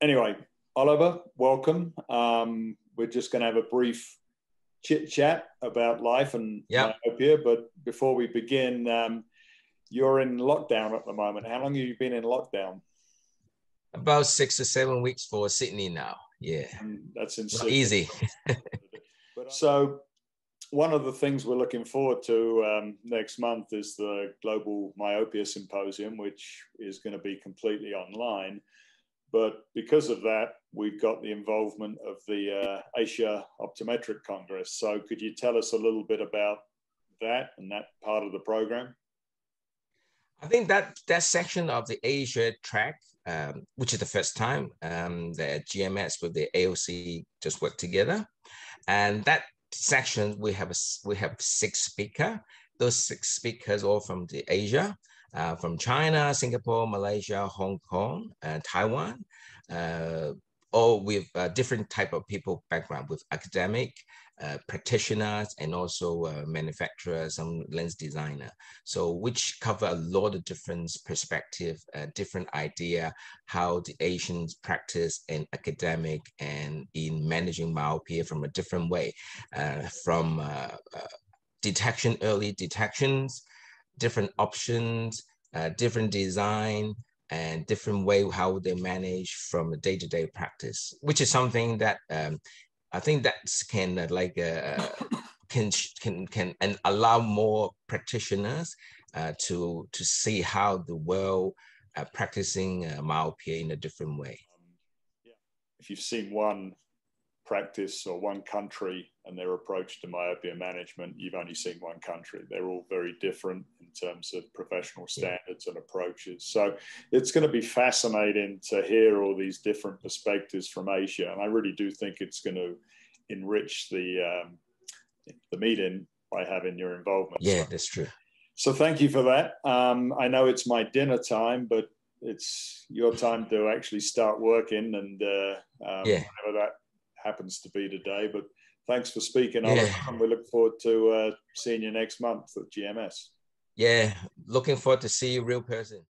Anyway, Oliver, welcome. We're just going to have a brief chit chat about life and Yeah, myopia. But before we begin, you're in lockdown at the moment. How long have you been in lockdown? about 6 to 7 weeks for Sydney now. Yeah, And that's in not Sydney. easy. So, one of the things we're looking forward to next month is the Global Myopia Symposium, which is going to be completely online. But because of that, we've got the involvement of the Asia Optometric Congress. So could you tell us a little bit about that and that part of the program? I think that section of the Asia track, which is the first time the GMS with the AOC just worked together, and that section we have 6 speakers. Those 6 speakers all from the Asia, from China, Singapore, Malaysia, Hong Kong, Taiwan, uh, all with different type of people background, with academic, practitioners, and also manufacturers, some lens designer. So which cover a lot of different perspective, different idea how the Asians practice in academic and in managing myopia from a different way, from detection, early detections, different options, different design, and different way how they manage from a day-to-day practice, which is something that I think that can can and allow more practitioners to see how the world practicing myopia in a different way. Yeah. If you've seen one practice or one country and their approach to myopia management, you've only seen one country. They're all very different in terms of professional standards and approaches. So it's going to be fascinating to hear all these different perspectives from Asia. And I really do think it's going to enrich the meeting by having your involvement. Yeah, that's true. So thank you for that. I know it's my dinner time, but it's your time to actually start working and Yeah, whatever that happens to be today. But thanks for speaking, Oliver, yeah, and we look forward to seeing you next month at GMS. yeah. Looking forward to see you real person.